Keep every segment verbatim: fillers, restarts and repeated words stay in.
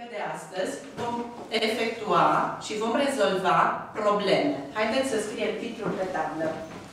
de astăzi vom efectua și vom rezolva probleme. Haideți să scriem titlul pe tablă.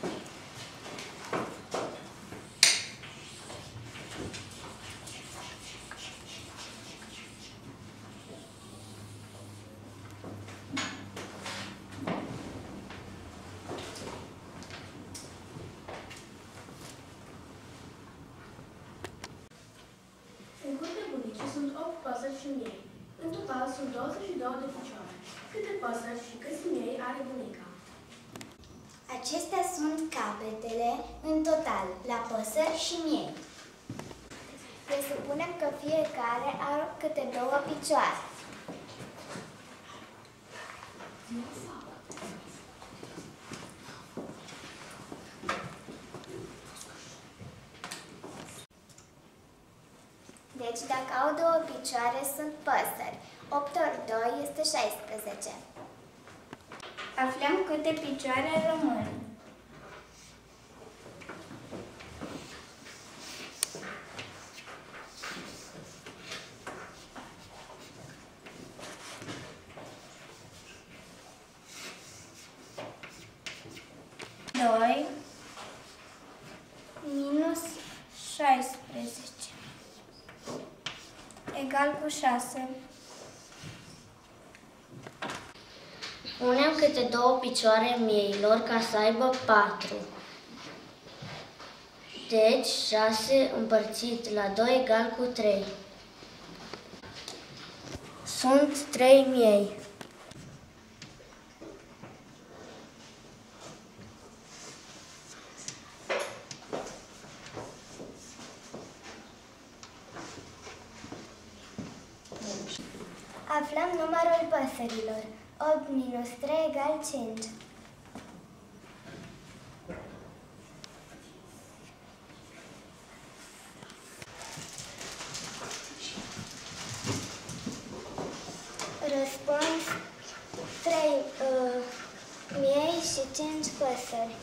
În curte bunice sunt opt păsări și miei. În total sunt douăzeci și două de picioare. Câte păsări și câți miei are bunica? Acestea sunt capetele în total, la păsări și miei. Presupunem că fiecare are câte două picioare. Deci, dacă au două picioare, sunt păsări. opt ori doi este șaisprezece. Aflăm câte picioare rămân. doi minus șaisprezece egal cu șase. Punem câte două picioare mieilor ca să aibă patru. Deci șase împărțit la doi egal cu trei. Sunt trei miei. Aflăm numărul păsărilor. opt minus trei egal cinci. Răspuns trei uh, miei și cinci păsări.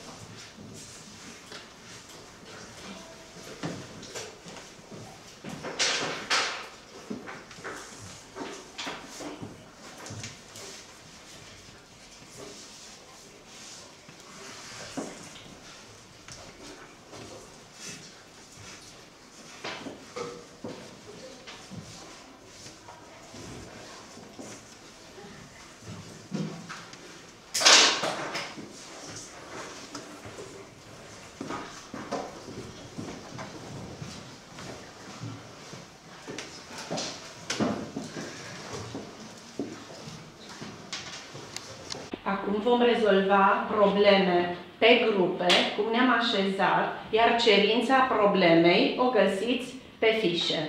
Acum vom rezolva probleme pe grupe, cum ne-am așezat, iar cerința problemei o găsiți pe fișe.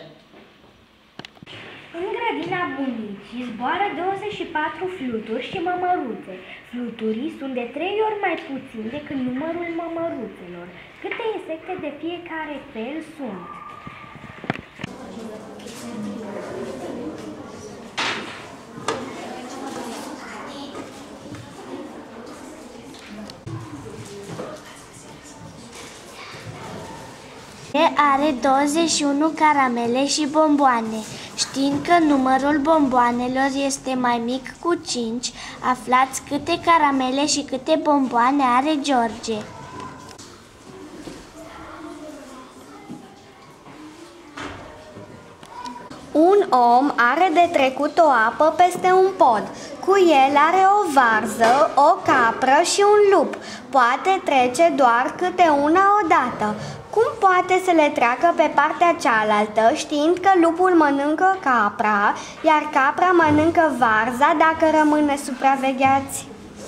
În grădina bunicii zboară douăzeci și patru fluturi și mămăruțe. Fluturii sunt de trei ori mai puțini decât numărul mămăruțelor. Câte insecte de fiecare fel sunt? Are douăzeci și unu caramele și bomboane. Știind că numărul bomboanelor este mai mic cu cinci, aflați câte caramele și câte bomboane are George. Un om are de trecut o apă peste un pod. Cu el are o varză, o capră și un lup. Poate trece doar câte una odată. Cum poate să le treacă pe partea cealaltă, știind că lupul mănâncă capra, iar capra mănâncă varza dacă rămâne supravegheați?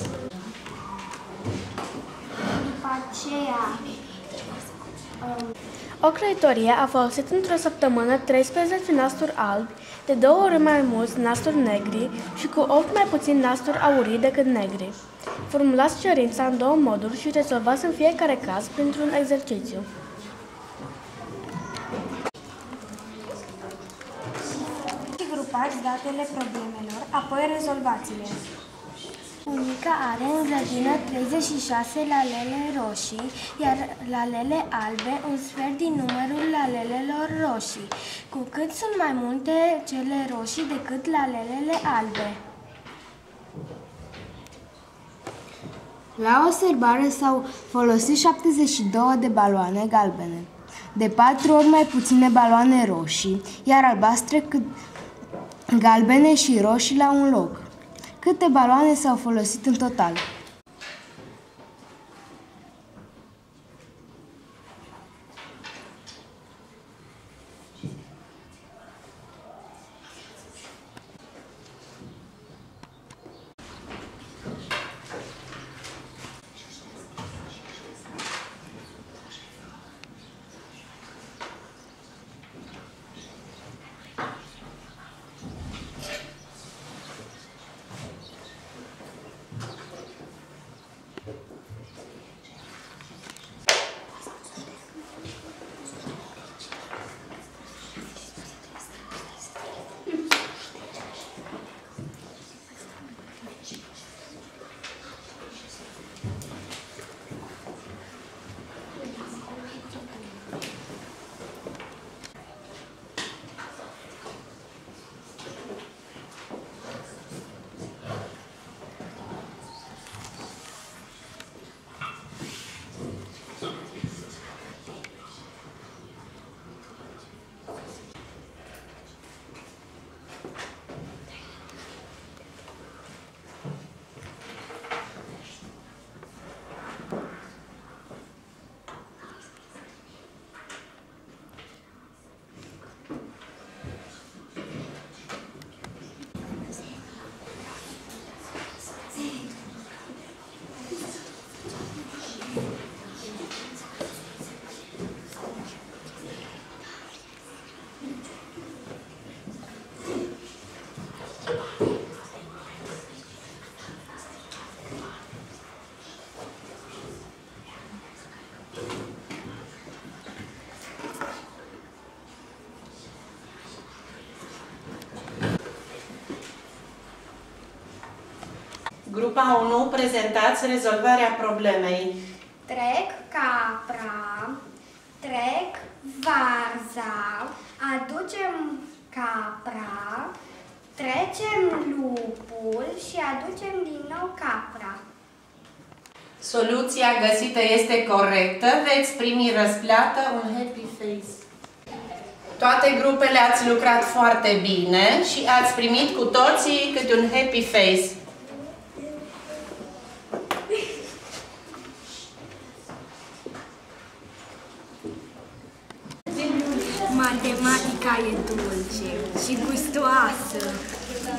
După aceea... Um... O crăitorie a folosit într-o săptămână treisprezece nasturi albi, de două ori mai mulți nasturi negri și cu opt mai puțini nasturi aurii decât negri. Formulați cerința în două moduri și rezolvați în fiecare caz printr-un exercițiu. Grupați datele problemelor, apoi rezolvați-le. Unica are în grădină treizeci și șase lalele roșii, iar lalele albe un sfert din numărul lalelelor roșii. Cu cât sunt mai multe cele roșii decât lalelele albe? La observare s-au folosit șaptezeci și două de baloane galbene, de patru ori mai puține baloane roșii, iar albastre cât galbene și roșii la un loc. Câte baloane s-au folosit în total? Grupa unu, prezentați rezolvarea problemei. Trec capra, trec varza, aducem capra, trecem lupul și aducem din nou capra. Soluția găsită este corectă, veți primi răsplată, un happy face. Toate grupele ați lucrat foarte bine și ați primit cu toții câte un happy face. Matematica e dulce și gustoasă.